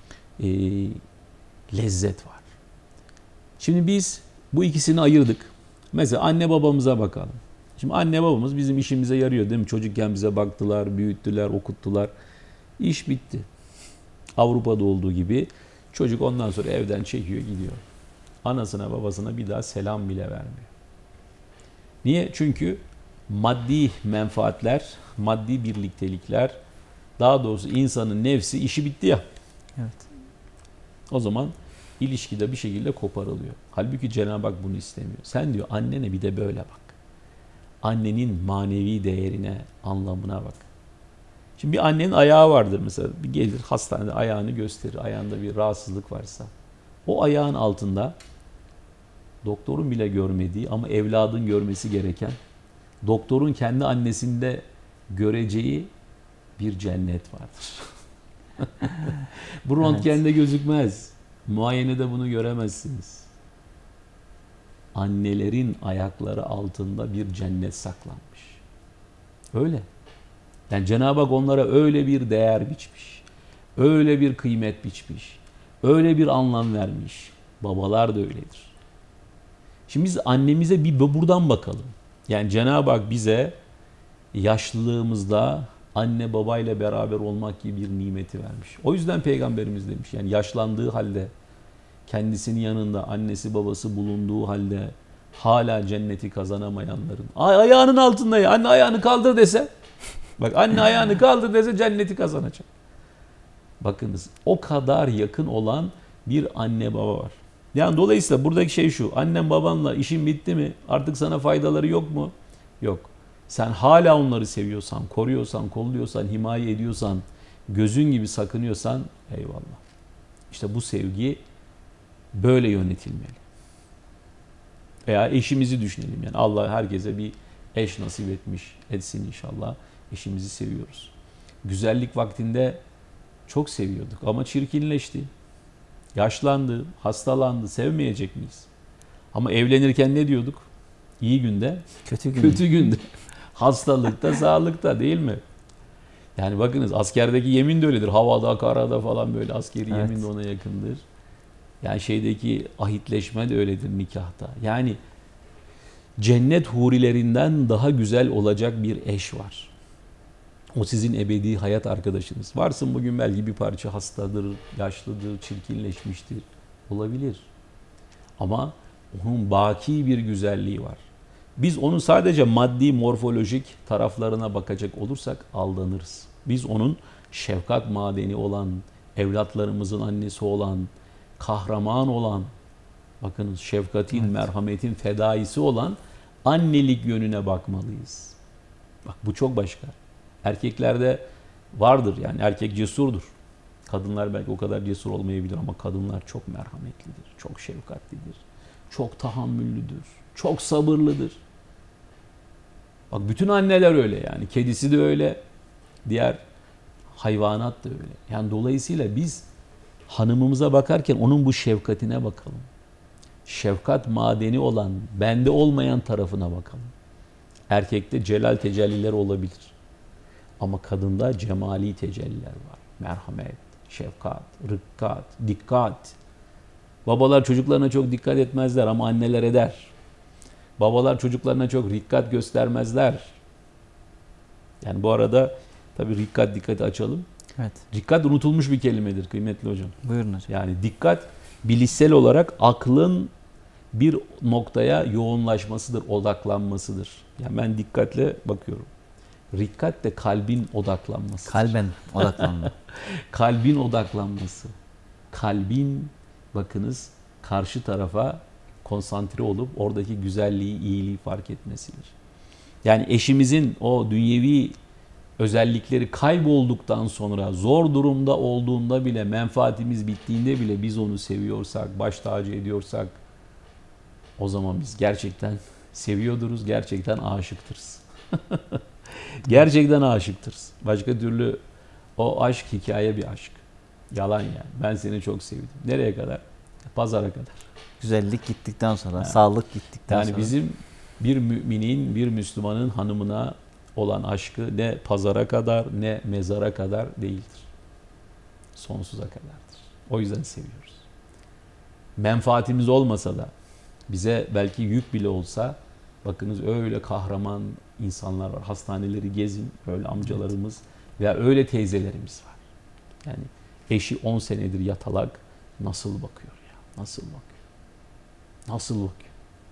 lezzet var. Şimdi biz bu ikisini ayırdık. Mesela anne babamıza bakalım. Şimdi anne babamız bizim işimize yarıyor değil mi? Çocukken bize baktılar, büyüttüler, okuttular. İş bitti. Avrupa'da olduğu gibi çocuk ondan sonra evden çekiyor gidiyor. Anasına babasına bir daha selam bile vermiyor. Niye? Çünkü maddi menfaatler, maddi birliktelikler, daha doğrusu insanın nefsi işi bitti ya. Evet. O zaman ilişkide bir şekilde koparılıyor. Halbuki Cenab-ı Hak bunu istemiyor. Sen diyor annene bir de böyle bak. Annenin manevi değerine, anlamına bak. Şimdi bir annenin ayağı vardır mesela. Bir gelir hastanede ayağını gösterir. Ayağında bir rahatsızlık varsa. O ayağın altında doktorun bile görmediği ama evladın görmesi gereken, doktorun kendi annesinde göreceği bir cennet vardır. Bu röntgende gözükmez. Muayenede bunu göremezsiniz. Annelerin ayakları altında bir cennet saklanmış. Öyle. Yani Cenab-ı Hak onlara öyle bir değer biçmiş. Öyle bir kıymet biçmiş. Öyle bir anlam vermiş. Babalar da öyledir. Şimdi biz annemize bir buradan bakalım. Yani Cenab-ı Hak bize yaşlılığımızda anne babayla beraber olmak gibi bir nimeti vermiş. O yüzden Peygamberimiz demiş, yani yaşlandığı halde, kendisinin yanında annesi babası bulunduğu halde hala cenneti kazanamayanların ayağının altında ya, anne ayağını kaldır dese, bak anne ayağını kaldır dese cenneti kazanacak. Bakınız o kadar yakın olan bir anne baba var. Yani dolayısıyla buradaki şey şu, annen babanla işin bitti mi? Artık sana faydaları yok mu? Yok. Sen hala onları seviyorsan, koruyorsan, kolluyorsan, himaye ediyorsan, gözün gibi sakınıyorsan eyvallah. İşte bu sevgi böyle yönetilmeli. Veya eşimizi düşünelim. Yani Allah herkese bir eş nasip etsin inşallah. Eşimizi seviyoruz. Güzellik vaktinde çok seviyorduk ama çirkinleşti. Yaşlandı, hastalandı, sevmeyecek miyiz? Ama evlenirken ne diyorduk? İyi günde, kötü günde. Hastalıkta, sağlıkta değil mi? Yani bakınız askerdeki yemin de öyledir. Havada, karada falan böyle askeri Evet. yemin de ona yakındır. Yani şeydeki ahitleşme de öyledir nikahta. Yani cennet hurilerinden daha güzel olacak bir eş var. O sizin ebedi hayat arkadaşınız. Varsın bugün belki bir parça hastadır, yaşlıdır, çirkinleşmiştir. Olabilir. Ama onun baki bir güzelliği var. Biz onun sadece maddi, morfolojik taraflarına bakacak olursak aldanırız. Biz onun şefkat madeni olan, evlatlarımızın annesi olan, kahraman olan, bakınız şefkatin, evet, merhametin fedaisi olan annelik yönüne bakmalıyız. Bak bu çok başka. Erkeklerde vardır. Yani erkek cesurdur. Kadınlar belki o kadar cesur olmayabilir ama kadınlar çok merhametlidir, çok şefkatlidir, çok tahammüllüdür, çok sabırlıdır. Bak bütün anneler öyle yani. Kedisi de öyle, diğer hayvanat da öyle. Yani dolayısıyla biz hanımımıza bakarken onun bu şefkatine bakalım. Şefkat madeni olan, bende olmayan tarafına bakalım. Erkekte celal tecelliler olabilir. Ama kadında cemali tecelliler var. Merhamet, şefkat, rıkkat, dikkat. Babalar çocuklarına çok dikkat etmezler ama anneler eder. Babalar çocuklarına çok rikkat göstermezler. Yani bu arada tabii rikkat, dikkati açalım. Evet. Dikkat unutulmuş bir kelimedir kıymetli hocam. Buyurun hocam. Yani dikkat bilişsel olarak aklın bir noktaya yoğunlaşmasıdır, odaklanmasıdır. Yani ben dikkatle bakıyorum. Rikkat de kalbin odaklanması. Kalben odaklanma. Kalbin odaklanması. Kalbin, bakınız, karşı tarafa konsantre olup oradaki güzelliği, iyiliği fark etmesidir. Yani eşimizin o dünyevi özellikleri kaybolduktan sonra, zor durumda olduğunda bile, menfaatimiz bittiğinde bile biz onu seviyorsak, baş tacı ediyorsak, o zaman biz gerçekten seviyorduruz, gerçekten aşıktırız. Gerçekten aşıktırız. Başka türlü o aşk hikaye bir aşk. Yalan yani. Ben seni çok sevdim. Nereye kadar? Pazara kadar. Güzellik gittikten sonra, Yani, sağlık gittikten yani sonra. bizim bir müminin, bir Müslümanın hanımına olan aşkı ne pazara kadar ne mezara kadar değildir. Sonsuza kadardır. O yüzden seviyoruz. Menfaatimiz olmasa da, bize belki yük bile olsa, bakınız öyle kahraman insanlar var. Hastaneleri gezin, öyle amcalarımız veya öyle teyzelerimiz var. Yani eşi 10 senedir yatalak, nasıl bakıyor ya? Nasıl bakıyor? Nasıl bakıyor?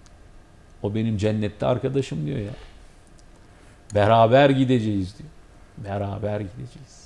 O benim cennette arkadaşım diyor ya. Beraber gideceğiz diyor. Beraber gideceğiz.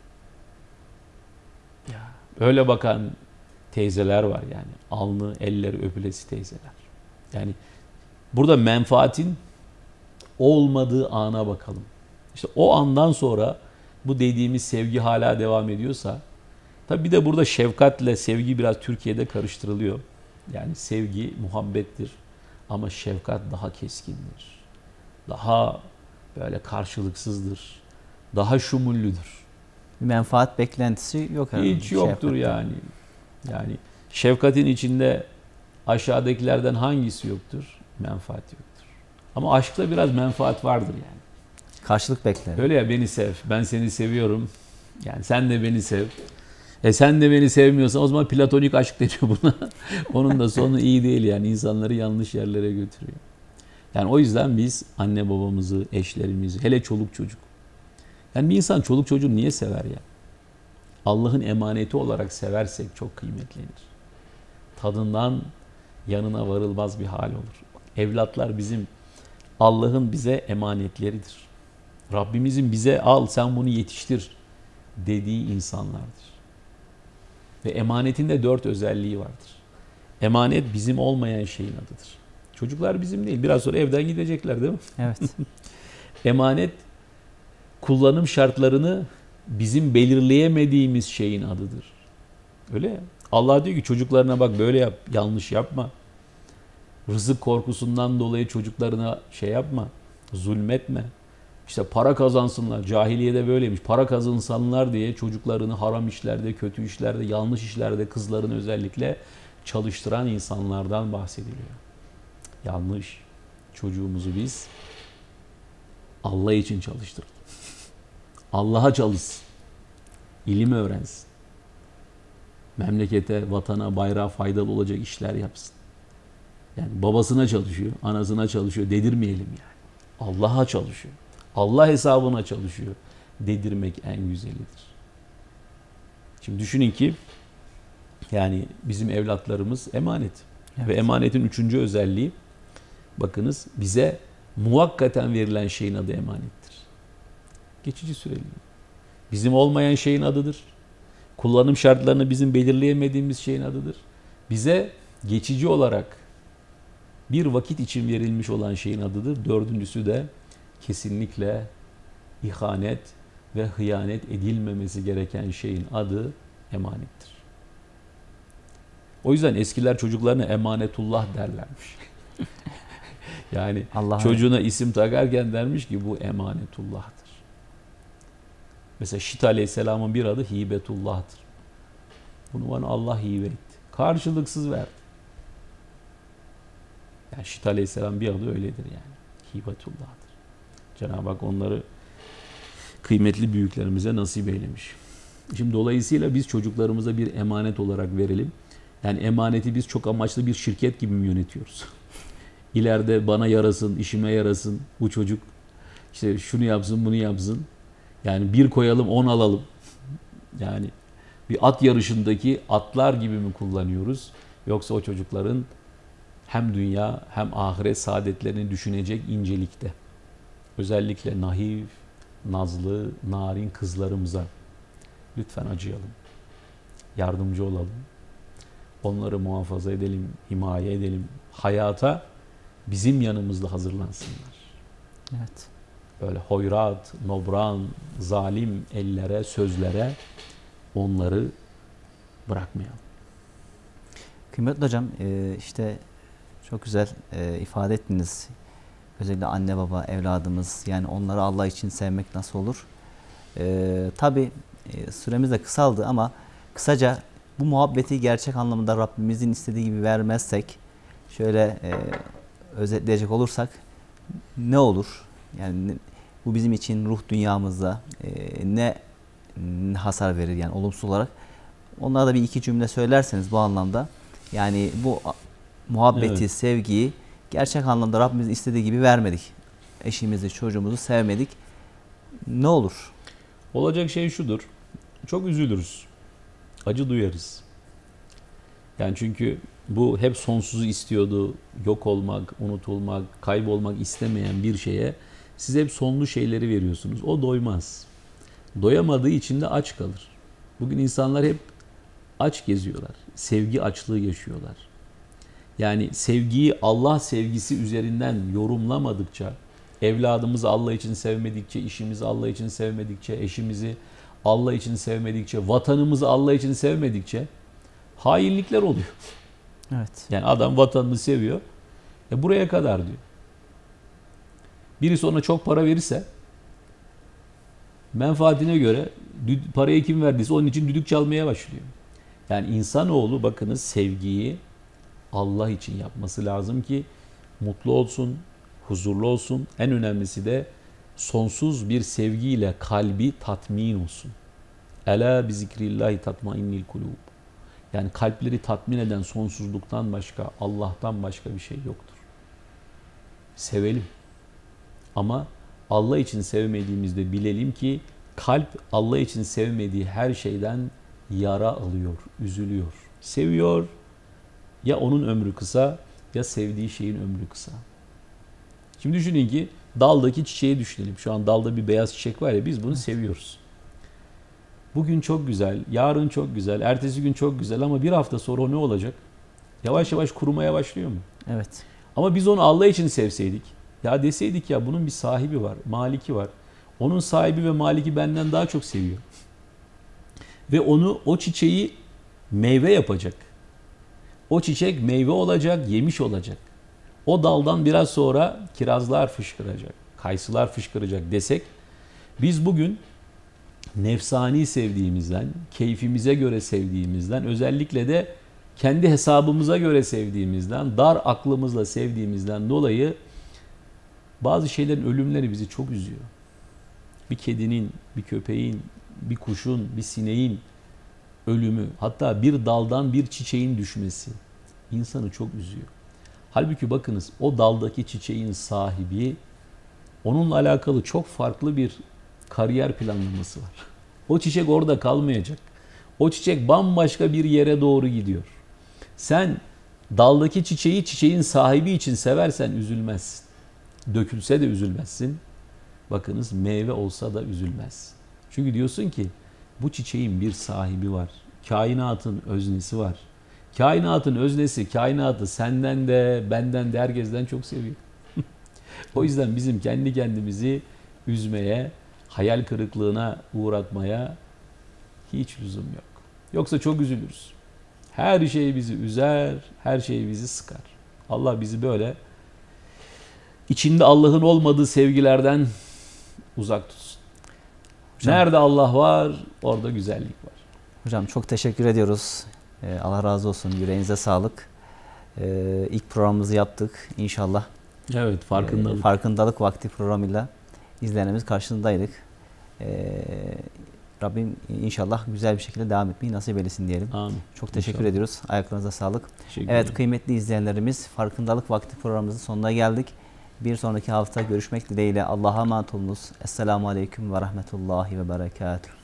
Ya öyle bakan teyzeler var yani. Alnı, elleri öpülesi teyzeler. Yani burada menfaatin olmadığı ana bakalım. İşte o andan sonra bu dediğimiz sevgi hala devam ediyorsa, tabi bir de burada şefkatle sevgi biraz Türkiye'de karıştırılıyor. Yani sevgi muhabbettir ama şefkat daha keskindir. Daha böyle karşılıksızdır. Daha şumullüdür. Bir menfaat beklentisi yok herhalde. Hiç yoktur şefkatten. yani. Yani şefkatin içinde aşağıdakilerden hangisi yoktur? Menfaat yoktur. Ama aşkta biraz menfaat vardır yani. Karşılık bekler. Öyle ya, beni sev, ben seni seviyorum. Yani sen de beni sev. Sen de beni sevmiyorsan o zaman platonik aşk deniyor buna. Onun da sonu iyi değil yani, insanları yanlış yerlere götürüyor. Yani o yüzden biz anne babamızı, eşlerimizi, hele çoluk çocuk. Yani bir insan çoluk çocuğu niye sever ya? Allah'ın emaneti olarak seversek çok kıymetlenir. Tadından yanına varılmaz bir hal olur. Evlatlar bizim Allah'ın bize emanetleridir. Rabbimizin bize al sen bunu yetiştir dediği insanlardır. Ve emanetin de 4 özelliği vardır. Emanet bizim olmayan şeyin adıdır. Çocuklar bizim değil. Biraz sonra evden gidecekler değil mi? Evet. Emanet kullanım şartlarını bizim belirleyemediğimiz şeyin adıdır. Öyle ya. Allah diyor ki çocuklarına bak böyle yap, yanlış yapma. Rızık korkusundan dolayı çocuklarına şey yapma, zulmetme. İşte para kazansınlar. Cahiliyede böyleymiş. Para kazansınlar diye çocuklarını haram işlerde, kötü işlerde, yanlış işlerde, kızlarını özellikle çalıştıran insanlardan bahsediliyor. Yanlış. Çocuğumuzu biz Allah için çalıştıralım. Allah'a çalışsın. İlim öğrensin. Memlekete, vatana, bayrağa faydalı olacak işler yapsın. Yani babasına çalışıyor, anasına çalışıyor dedirmeyelim yani. Allah'a çalışıyor. Allah hesabına çalışıyor dedirmek en güzelidir. Şimdi düşünün ki yani bizim evlatlarımız emanet. Evet. Ve emanetin 3. özelliği, bakınız, bize muvakkaten verilen şeyin adı emanettir. Geçici süreli. Bizim olmayan şeyin adıdır. Kullanım şartlarını bizim belirleyemediğimiz şeyin adıdır. Bize geçici olarak bir vakit için verilmiş olan şeyin adıdır. 4.'sü de kesinlikle ihanet ve hıyanet edilmemesi gereken şeyin adı emanettir. O yüzden eskiler çocuklarına emanetullah derlermiş. Yani çocuğuna isim takarken dermiş ki bu emanetullah'tır. Mesela Şit Aleyhisselam'ın bir adı Hibetullah'tır. Bunu bana Allah hibe etti. Karşılıksız verdi. Yani Şit Aleyhisselam bir adı öyledir yani. Hibetullah'tır. Cenab-ı Hak onları kıymetli büyüklerimize nasip eylemiş. Şimdi dolayısıyla biz çocuklarımıza bir emanet olarak verelim. Yani emaneti biz çok amaçlı bir şirket gibi mi yönetiyoruz? İleride bana yarasın, işime yarasın, bu çocuk işte şunu yapsın, bunu yapsın. Yani bir koyalım, 10 alalım. Yani bir at yarışındaki atlar gibi mi kullanıyoruz? Yoksa o çocukların hem dünya hem ahiret saadetlerini düşünecek incelikte. Özellikle naif, nazlı, narin kızlarımıza lütfen acıyalım. Yardımcı olalım. Onları muhafaza edelim, himaye edelim. Hayata bizim yanımızda hazırlansınlar. Evet. Böyle hoyrat, nobran, zalim ellere, sözlere onları bırakmayalım. Kıymetli hocam, işte çok güzel ifade ettiniz. Özellikle anne baba, evladımız, yani onları Allah için sevmek nasıl olur? Tabii süremiz de kısaldı ama kısaca bu muhabbeti gerçek anlamda Rabbimizin istediği gibi vermezsek, şöyle özetleyecek olursak ne olur? Yani bu bizim için ruh dünyamızda ne hasar verir yani olumsuz olarak? Onlara da bir iki cümle söylerseniz bu anlamda. Yani bu muhabbeti, evet, sevgiyi gerçek anlamda Rabbimiz istediği gibi vermedik. Eşimizi, çocuğumuzu sevmedik. Ne olur? Olacak şey şudur. Çok üzülürüz. Acı duyarız. Yani çünkü bu hep sonsuzu istiyordu. Yok olmak, unutulmak, kaybolmak istemeyen bir şeye siz hep sonlu şeyleri veriyorsunuz. O doymaz. Doyamadığı için de aç kalır. Bugün insanlar hep aç geziyorlar. Sevgi açlığı yaşıyorlar. Yani sevgiyi Allah sevgisi üzerinden yorumlamadıkça, evladımızı Allah için sevmedikçe, işimizi Allah için sevmedikçe, eşimizi Allah için sevmedikçe, vatanımızı Allah için sevmedikçe hainlikler oluyor. Evet. Yani adam vatanını seviyor. Buraya kadar diyor. Birisi ona çok para verirse menfaatine göre parayı kim verdiyse onun için düdük çalmaya başlıyor. Yani insanoğlu bakınız sevgiyi Allah için yapması lazım ki mutlu olsun, huzurlu olsun. En önemlisi de sonsuz bir sevgiyle kalbi tatmin olsun. Ela bi zikrillahi tatmainnil kulub. Yani kalpleri tatmin eden sonsuzluktan başka, Allah'tan başka bir şey yoktur. Sevelim. Ama Allah için sevmediğimizde bilelim ki kalp Allah için sevmediği her şeyden yara alıyor, üzülüyor. Seviyor, ya onun ömrü kısa ya sevdiği şeyin ömrü kısa. Şimdi düşünün ki daldaki çiçeği düşünelim. Şu an dalda bir beyaz çiçek var ya, biz bunu seviyoruz. Bugün çok güzel, yarın çok güzel, ertesi gün çok güzel ama bir hafta sonra o ne olacak? Yavaş yavaş kurumaya başlıyor mu? Evet. Ama biz onu Allah için sevseydik, ya deseydik ya bunun bir sahibi var, maliki var. Onun sahibi ve maliki benden daha çok seviyor. Ve o çiçeği meyve yapacak. O çiçek meyve olacak, yemiş olacak. O daldan biraz sonra kirazlar fışkıracak, kayısılar fışkıracak desek, biz bugün nefsani sevdiğimizden, keyfimize göre sevdiğimizden, özellikle de kendi hesabımıza göre sevdiğimizden, dar aklımızla sevdiğimizden dolayı bazı şeylerin ölümleri bizi çok üzüyor. Bir kedinin, bir köpeğin, bir kuşun, bir sineğin ölümü, hatta bir daldan bir çiçeğin düşmesi insanı çok üzüyor. Halbuki bakınız, o daldaki çiçeğin sahibi, onunla alakalı çok farklı bir kariyer planlaması var. O çiçek orada kalmayacak. O çiçek bambaşka bir yere doğru gidiyor. Sen daldaki çiçeği çiçeğin sahibi için seversen üzülmezsin. Dökülse de üzülmezsin. Bakınız, meyve olsa da üzülmez. Çünkü diyorsun ki bu çiçeğin bir sahibi var. Kainatın öznesi var. Kainatın öznesi kainatı senden de benden de herkesten çok seviyor. O yüzden bizim kendi kendimizi üzmeye, hayal kırıklığına uğratmaya hiç lüzum yok. Yoksa çok üzülürüz. Her şey bizi üzer, her şey bizi sıkar. Allah bizi böyle içinde Allah'ın olmadığı sevgilerden uzak tutsun. Hocam, Nerede Allah var, orada güzellik var. hocam çok teşekkür ediyoruz. Allah razı olsun. Yüreğinize sağlık. İlk programımızı yaptık. İnşallah Evet, farkındalık. Farkındalık Vakti programıyla izleyenimiz karşısındaydık. Rabbim inşallah güzel bir şekilde devam etmeyi nasip eylesin diyelim. Amin. Çok teşekkür İnşallah. ediyoruz. Ayaklarınıza sağlık. Teşekkür Evet ederim. kıymetli izleyenlerimiz, Farkındalık Vakti programımızın sonuna geldik. Bir sonraki hafta görüşmek dileğiyle Allah'a emanet olunuz. Esselamu Aleyküm ve Rahmetullahi ve Berekatuhu.